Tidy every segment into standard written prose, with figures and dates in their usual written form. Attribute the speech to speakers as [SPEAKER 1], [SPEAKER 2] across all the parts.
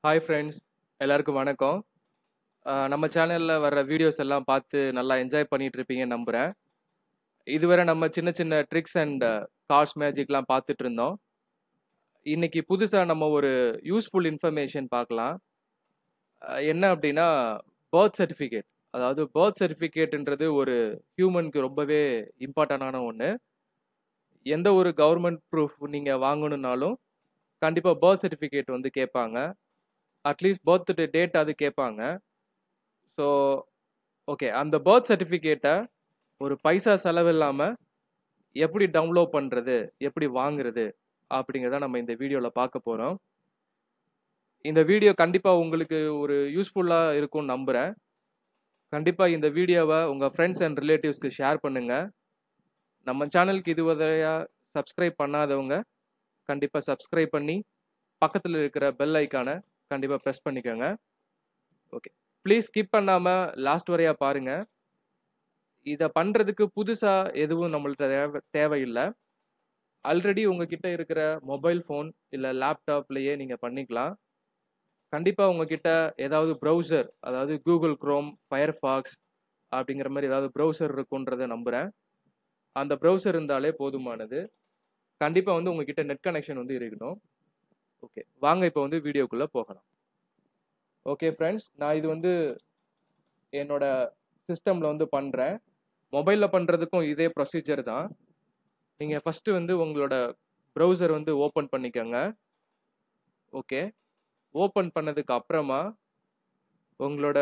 [SPEAKER 1] Hi friends, எல்லாருக்கும் வணக்கம். நம்ம சேனலில் வர்ற வீடியோஸ் எல்லாம் பார்த்து நல்லா என்ஜாய் பண்ணிட்டு இருப்பீங்கன்னு நம்புகிறேன். இதுவரை நம்ம சின்ன சின்ன ட்ரிக்ஸ் அண்ட் கார்ட்ஸ் மேஜிக்லாம் பார்த்துட்டு இருந்தோம். இன்னைக்கு புதுசாக நம்ம ஒரு யூஸ்ஃபுல் இன்ஃபர்மேஷன் பார்க்கலாம். என்ன அப்படின்னா, பர்த் சர்டிஃபிகேட். அதாவது பர்த் சர்டிஃபிகேட்ன்றது ஒரு ஹியூமனுக்கு ரொம்பவே இம்பார்ட்டண்டான ஒன்று. எந்த ஒரு கவர்மெண்ட் ப்ரூஃப் நீங்கள் வாங்கணுன்னாலும் கண்டிப்பாக பர்த் சர்டிஃபிகேட் வந்து கேட்பாங்க. அட்லீஸ்ட் பர்த் டேட் அது கேட்பாங்க. ஸோ ஓகே, அந்த பர்த் சர்டிஃபிகேட்டை ஒரு பைசா செலவில்லாமல் எப்படி டவுன்லோட் பண்ணுறது, எப்படி வாங்குறது அப்படிங்கிறத நம்ம இந்த வீடியோவில் பார்க்க போகிறோம். இந்த வீடியோ கண்டிப்பாக உங்களுக்கு ஒரு யூஸ்ஃபுல்லாக இருக்கும்னு நம்புகிறேன். கண்டிப்பாக இந்த வீடியோவை உங்கள் ஃப்ரெண்ட்ஸ் அண்ட் ரிலேட்டிவ்ஸ்க்கு ஷேர் பண்ணுங்கள். நம்ம சேனலுக்கு இதுவரையாக சப்ஸ்கிரைப் பண்ணாதவங்க கண்டிப்பாக சப்ஸ்கிரைப் பண்ணி பக்கத்தில் இருக்கிற பெல் ஐக்கானை கண்டிப்பாக ப்ரெஸ் பண்ணிக்கோங்க. ஓகே, ப்ளீஸ் ஸ்கிப் பண்ணாமல் லாஸ்ட் வரையாக பாருங்கள். இதை பண்ணுறதுக்கு புதுசாக எதுவும் நம்மள்ட்ட தேவையில்லை. ஆல்ரெடி உங்ககிட்ட இருக்கிற மொபைல் ஃபோன் இல்லை லேப்டாப்லேயே நீங்கள் பண்ணிக்கலாம். கண்டிப்பாக உங்ககிட்ட ஏதாவது ப்ரௌசர், அதாவது கூகுள் குரோம், ஃபயர்ஃபாக்ஸ் அப்படிங்கிற மாதிரி ஏதாவது ப்ரௌசர் இருக்குன்றதை நம்புகிறேன். அந்த ப்ரௌசர் இருந்தாலே போதுமானது. கண்டிப்பாக வந்து உங்ககிட்ட நெட் கனெக்ஷன் வந்து இருக்கணும். ஓகே, வாங்க இப்போ வந்து வீடியோக்குள்ளே போகலாம். ஓகே ஃப்ரெண்ட்ஸ், நான் இது வந்து என்னோட சிஸ்டமில் வந்து பண்ணுறேன். மொபைலில் பண்ணுறதுக்கும் இதே ப்ரொசீஜர் தான். நீங்கள் ஃபஸ்ட்டு வந்து உங்களோட ப்ரௌசர் வந்து ஓப்பன் பண்ணிக்கோங்க. ஓகே, ஓப்பன் பண்ணதுக்கு அப்புறமா உங்களோட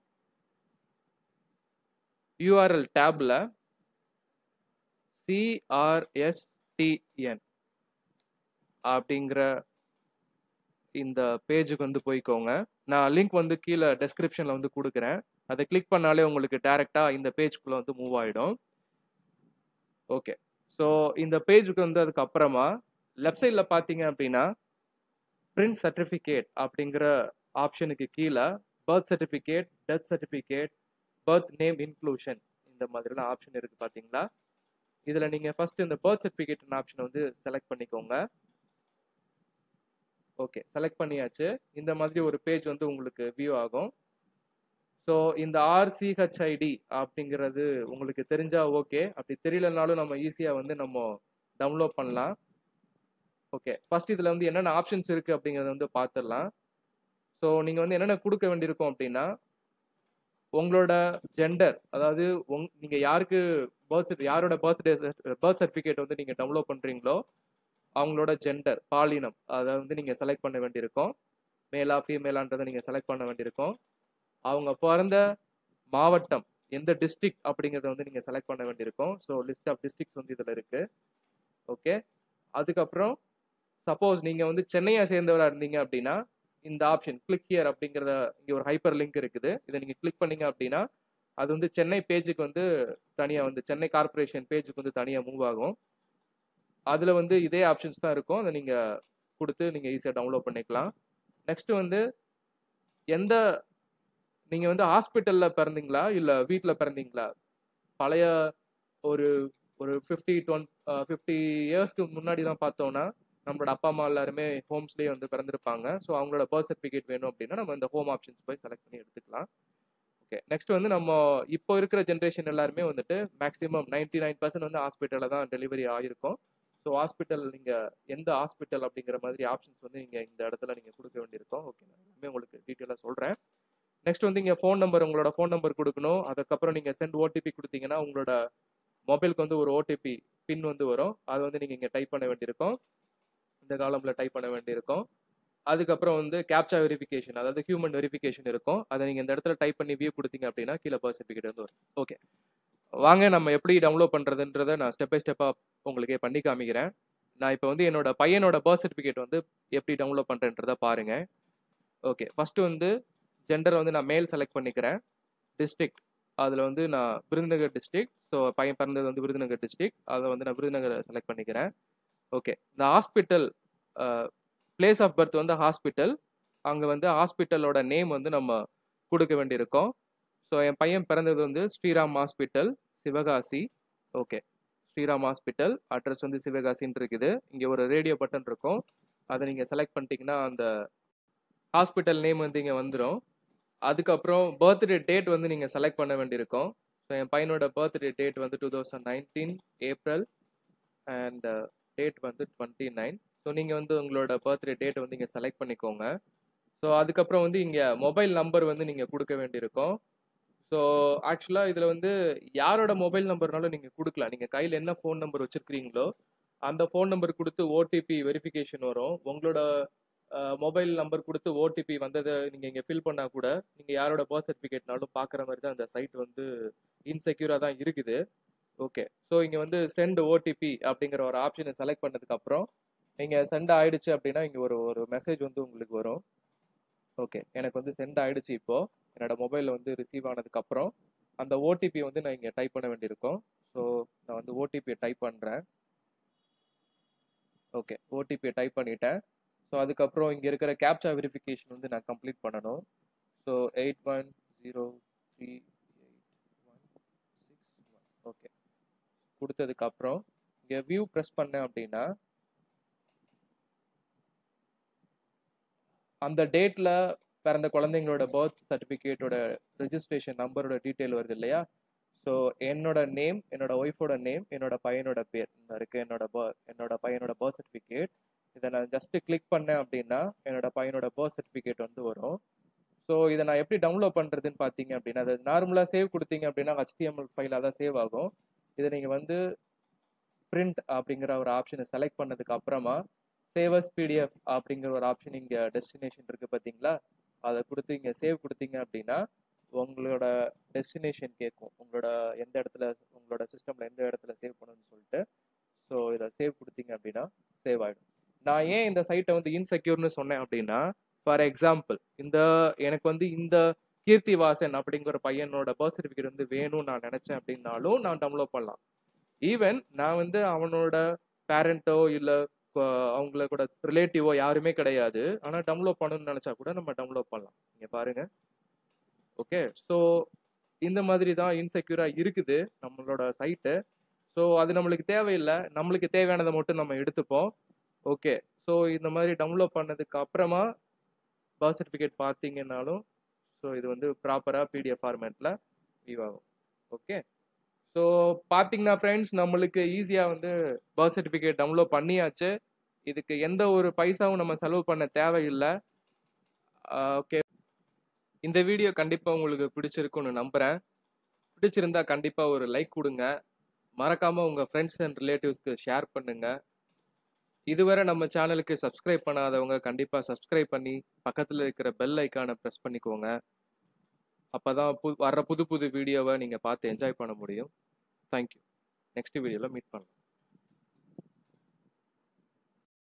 [SPEAKER 1] யூஆர்எல் டேப்பில் CRSTN அப்படிங்கிற இந்த பேஜுக்கு வந்து போய்க்கோங்க. நான் லிங்க் வந்து கீழே டெஸ்கிரிப்ஷனில் வந்து கொடுக்குறேன். அதை கிளிக் பண்ணாலே உங்களுக்கு டைரெக்டாக இந்த பேஜ்குள்ளே வந்து மூவ் ஆகிடும். ஓகே, ஸோ இந்த பேஜுக்கு வந்து அதுக்கப்புறமா லெஃப்ட் சைடில் பார்த்தீங்க அப்படின்னா பிரிண்ட் சர்டிஃபிகேட் அப்படிங்கிற ஆப்ஷனுக்கு கீழே birth certificate, death certificate, birth name inclusion இந்த மாதிரிலாம் ஆப்ஷன் இருக்குது பார்த்தீங்களா. இதில் நீங்கள் ஃபர்ஸ்ட் இந்த பர்த் சர்டிஃபிகேட் ஆப்ஷனை வந்து செலக்ட் பண்ணிக்கோங்க. ஓகே, செலக்ட் பண்ணியாச்சு. இந்த மாதிரி ஒரு பேஜ் வந்து உங்களுக்கு வியூ ஆகும். ஸோ இந்த RCHID அப்படிங்கிறது உங்களுக்கு தெரிஞ்சா ஓகே, அப்படி தெரியலனாலும் நம்ம ஈஸியாக வந்து நம்ம டவுன்லோட் பண்ணலாம். ஓகே, ஃபர்ஸ்ட் இதில் வந்து என்னென்ன ஆப்ஷன்ஸ் இருக்குது அப்படிங்கிறத வந்து பார்த்துடலாம். ஸோ நீங்கள் வந்து என்னென்ன கொடுக்க வேண்டியிருக்கும் அப்படின்னா, உங்களோட ஜெண்டர், அதாவது நீங்கள் யாருக்கு யாரோட பர்த் சர்டிஃபிகேட் வந்து நீங்கள் டவுன்லோட் பண்ணுறீங்களோ அவங்களோட ஜெண்டர், பாலினம், அதை வந்து நீங்கள் செலக்ட் பண்ண வேண்டியிருக்கும். மேலா ஃபீமேலான்றதை நீங்கள் செலக்ட் பண்ண வேண்டியிருக்கும். அவங்க பிறந்த மாவட்டம், எந்த டிஸ்ட்ரிக்ட் அப்படிங்கிறத வந்து நீங்கள் செலக்ட் பண்ண வேண்டியிருக்கும். ஸோ லிஸ்ட் ஆஃப் டிஸ்ட்ரிக்ட்ஸ் வந்து இதில் இருக்குது. ஓகே, அதுக்கப்புறம் சப்போஸ் நீங்கள் வந்து சென்னையை சேர்ந்தவராக இருந்தீங்க அப்படின்னா இந்த ஆப்ஷன் கிளிக் ஹியர் அப்படிங்கிறத, இங்கே ஒரு ஹைப்பர் லிங்க் இருக்குது. இதை நீங்கள் கிளிக் பண்ணீங்க அப்படின்னா அது வந்து சென்னை பேஜுக்கு வந்து தனியாக வந்து சென்னை கார்பரேஷன் பேஜுக்கு வந்து தனியாக மூவ் ஆகும். அதில் வந்து இதே ஆப்ஷன்ஸ் தான் இருக்கும். அதை நீங்கள் கொடுத்து நீங்கள் ஈஸியாக டவுன்லோட் பண்ணிக்கலாம். நெக்ஸ்ட்டு வந்து எந்த நீங்கள் வந்து ஹாஸ்பிட்டலில் பிறந்தீங்களா இல்லை வீட்டில் பிறந்தீங்களா, பழைய ஒரு ஒரு 50 இயர்ஸ்க்கு முன்னாடி தான் பார்த்தோன்னா நம்மளோட அப்பா அம்மா எல்லாருமே ஹோம்ஸ்லேயே வந்து பிறந்திருப்பாங்க. ஸோ அவங்களோட பர்த் சர்டிஃபிகேட் வேணும் அப்படின்னா நம்ம இந்த ஹோம் ஆப்ஷன்ஸ் போய் செலக்ட் பண்ணி எடுத்துக்கலாம். ஓகே, நெக்ஸ்ட் வந்து நம்ம இப்போ இருக்கிற ஜென்ரேஷன் எல்லாருமே வந்துட்டு மேக்ஸிமம் 99% வந்து ஹாஸ்பிட்டலில் தான் டெலிவரி ஆகிருக்கும். ஸோ ஹாஸ்பிட்டல் நீங்கள் எந்த ஹாஸ்பிட்டல் அப்படிங்கிற மாதிரி ஆப்ஷன்ஸ் வந்து நீங்கள் இந்த இடத்துல நீங்கள் கொடுக்க வேண்டியிருக்கும். ஓகே, நான் எல்லாமே உங்களுக்கு டீட்டெயிலாக சொல்கிறேன். நெக்ஸ்ட் வந்து இங்கே ஃபோன் நம்பர், உங்களோட ஃபோன் நம்பர் கொடுக்கணும். அதுக்கப்புறம் நீங்கள் சென்ட் ஓடிபி கொடுத்தீங்கன்னா உங்களோட மொபைலுக்கு வந்து ஒரு ஓடிபி பின் வந்து வரும். அதை வந்து நீங்கள் இங்கே டைப் பண்ண வேண்டியிருக்கும். இந்த காலமில் டைப் பண்ண வேண்டியிருக்கும். அதுக்கப்புறம் வந்து கேப்சா வெரிஃபிகேஷன், அதாவது ஹியூமன் வெரிஃபிகேஷன் இருக்கும். அதை நீங்கள் இந்த இடத்துல டைப் பண்ணி வியூ கொடுத்தீங்க அப்படின்னா கீழே பர்த் சர்டிஃபிகேட் வந்து வரும். ஓகே, வாங்க நம்ம எப்படி டவுன்லோட் பண்ணுறதுன்றதை நான் ஸ்டெப் பை ஸ்டெப்பாக உங்களுக்கே பண்ணி காமிக்கிறேன். நான் இப்போ வந்து என்னோட பையனோட பர்த் சர்டிஃபிகேட் வந்து எப்படி டவுன்லோட் பண்ணுறேன்றதை பாருங்கள். ஓகே, ஃபஸ்ட்டு வந்து ஜெண்டரை வந்து நான் மேல் செலக்ட் பண்ணிக்கிறேன். டிஸ்ட்ரிக்ட், அதில் வந்து நான் விருதுநகர் டிஸ்ட்ரிக்ட். ஸோ பையன் பிறந்தது வந்து விருதுநகர் டிஸ்ட்ரிக்ட், அதை வந்து நான் விருதுநகரை செலக்ட் பண்ணிக்கிறேன். ஓகே, இந்த ஹாஸ்பிட்டல் பிளேஸ் ஆஃப் பர்த் வந்து ஹாஸ்பிட்டல், அங்கே வந்து ஹாஸ்பிட்டலோட நேம் வந்து நம்ம கொடுக்க வேண்டியிருக்கோம். ஸோ என் பையன் பிறந்தது வந்து Sriram hospital, Sivakasi. Okay, Sriram hospital, address வந்து சிவகாசின்னு இருக்குது. இங்கே ஒரு ரேடியோ பட்டன் இருக்கும், அதை நீங்கள் செலக்ட் பண்ணிட்டீங்கன்னா அந்த ஹாஸ்பிட்டல் நேம் வந்து இங்கே வந்துடும். அதுக்கப்புறம் பர்த்டே டேட் வந்து நீங்கள் செலக்ட் பண்ண வேண்டியிருக்கும். ஸோ என் பையனோட பர்த்டே டேட் வந்து 2019 ஏப்ரல் அண்ட் டேட் வந்து 29. ஸோ நீங்கள் வந்து உங்களோட பர்த்டே டேட் வந்து இங்கே செலக்ட் பண்ணிக்கோங்க. ஸோ அதுக்கப்புறம் வந்து இங்கே மொபைல் நம்பர் வந்து நீங்கள் கொடுக்க வேண்டியிருக்கும். ஸோ ஆக்சுவலாக இதில் வந்து யாரோட மொபைல் நம்பர்னாலும் நீங்கள் கொடுக்கலாம். நீங்கள் கையில் என்ன ஃபோன் நம்பர் வச்சுருக்கிறீங்களோ அந்த ஃபோன் நம்பர் கொடுத்து ஓடிபி வெரிஃபிகேஷன் வரும். உங்களோட மொபைல் நம்பர் கொடுத்து ஓடிபி வந்ததை நீங்கள் இங்கே ஃபில் பண்ணால் கூட நீங்கள் யாரோட பர்த் சர்டிஃபிகேட்னாலும் பார்க்குற மாதிரி தான் அந்த சைட் வந்து இன்செக்யூராக தான் இருக்குது. ஓகே, ஸோ இங்கே வந்து சென்ட் ஓடிபி அப்படிங்கிற ஒரு ஆப்ஷனை செலக்ட் பண்ணதுக்கப்புறம் நீங்கள் சென்ட் ஆயிடுச்சு அப்படின்னா இங்கே ஒரு மெசேஜ் வந்து உங்களுக்கு வரும். ஓகே, எனக்கு வந்து சென்ட் ஆயிடுச்சு. இப்போது என்னோட மொபைலில் வந்து ரிசீவ் ஆனதுக்கப்புறம் அந்த ஓடிபி வந்து நான் இங்கே டைப் பண்ண வேண்டியிருக்கும். ஸோ நான் வந்து ஓடிபியை டைப் பண்ணுறேன். ஓகே, ஓடிபியை டைப் பண்ணிட்டேன். ஸோ அதுக்கப்புறம் இங்கே இருக்கிற கேப்சா வெரிஃபிகேஷன் வந்து நான் கம்ப்ளீட் பண்ணணும். ஸோ 8103886161. ஓகே, கொடுத்ததுக்கப்புறம் இங்கே வியூ ப்ரெஸ் பண்ணேன் அப்படின்னா அந்த டேட்டில் பிறந்த குழந்தைங்களோட பர்த் சர்டிஃபிகேட்டோட ரெஜிஸ்ட்ரேஷன் நம்பரோட டீட்டெயில் வருது இல்லையா? ஸோ என்னோட நேம், என்னோட ஒய்ஃபோட நேம், என்னோட பையனோட பேர் இருக்குது. என்னோட பையனோட பர்த் சர்டிஃபிகேட். இதை நான் ஜஸ்ட்டு கிளிக் பண்ணேன் அப்படின்னா என்னோட பையனோட பர்த் சர்டிஃபிகேட் வந்து வரும். ஸோ இதை நான் எப்படி டவுன்லோட் பண்ணுறதுன்னு பார்த்தீங்க அப்படின்னா, அது நார்மலாக சேவ் கொடுத்தீங்க அப்படின்னா HTML ஃபைலாக தான் சேவ் ஆகும். இதை நீங்கள் வந்து பிரிண்ட் அப்படிங்கிற ஒரு ஆப்ஷனை செலக்ட் பண்ணதுக்கு அப்புறமா சேவ் அஸ் பிடிஎஃப் அப்படிங்கிற ஒரு ஆப்ஷன் இங்கே டெஸ்டினேஷன் இருக்குது பார்த்தீங்களா? அதை கொடுத்து இங்கே சேவ் கொடுத்தீங்க அப்படின்னா உங்களோட டெஸ்டினேஷன் கேட்கும். உங்களோட எந்த இடத்துல, உங்களோட சிஸ்டமில் எந்த இடத்துல சேவ் பண்ணணும்னு சொல்லிட்டு. ஸோ இதை சேவ் கொடுத்தீங்க அப்படின்னா சேவ் ஆகிடும். நான் ஏன் இந்த சைட்டை வந்து இன்செக்யூர்னு சொன்னேன் அப்படின்னா, ஃபார் எக்ஸாம்பிள் எனக்கு வந்து இந்த கீர்த்திவாசன் அப்படிங்கிற பையனோட பர்த் சர்டிஃபிகேட் வந்து வேணும்னு நான் நினச்சேன் அப்படின்னாலும் நான் டவுன்லோட் பண்ணலாம். ஈவன் நான் வந்து அவனோட பேரண்ட்டோ இல்லை அவங்கள கூட ரிலேட்டிவோ யாருமே கிடையாது, ஆனால் டவுன்லோட் பண்ணணும்னு நினச்சா கூட நம்ம டவுன்லோட் பண்ணலாம். நீங்கள் பாருங்கள். ஓகே, ஸோ இந்த மாதிரி தான் இன்செக்யூராக இருக்குது நம்மளோட சைட்டு. ஸோ அது நம்மளுக்கு தேவையில்லை, நம்மளுக்கு தேவையானதை மட்டும் நம்ம எடுத்துப்போம். ஓகே, ஸோ இந்த மாதிரி டவுன்லோட் பண்ணதுக்கு அப்புறமா பர்த் சர்டிஃபிகேட் பார்த்தீங்கன்னாலும் ஸோ இது வந்து ப்ராப்பராக பிடிஎஃப் ஃபார்மேட்டில் வியூ ஆகும். ஓகே, ஸோ பார்த்தீங்கன்னா ஃப்ரெண்ட்ஸ், நம்மளுக்கு ஈஸியாக வந்து பர்த் சர்டிஃபிகேட் டவுன்லோட் பண்ணியாச்சு. இதுக்கு எந்த ஒரு பைசாவும் நம்ம செலவு பண்ண தேவையில்லை. ஓகே, இந்த வீடியோ கண்டிப்பாக உங்களுக்கு பிடிச்சிருக்குன்னு நம்புகிறேன். பிடிச்சிருந்தா கண்டிப்பாக ஒரு லைக் கொடுங்க. மறக்காமல் உங்கள் ஃப்ரெண்ட்ஸ் அண்ட் ரிலேட்டிவ்ஸ்க்கு ஷேர் பண்ணுங்கள். இதுவரை நம்ம சேனலுக்கு சப்ஸ்கிரைப் பண்ணாதவங்க கண்டிப்பாக சப்ஸ்கிரைப் பண்ணி பக்கத்தில் இருக்கிற பெல் ஐக்கானை ப்ரெஸ் பண்ணிக்கோங்க. அப்போ தான் வர்ற புது புது வீடியோவை நீங்கள் பார்த்து என்ஜாய் பண்ண முடியும். தேங்க்யூ. நெக்ஸ்ட் வீடியோவில் மீட் பண்ணலாம்.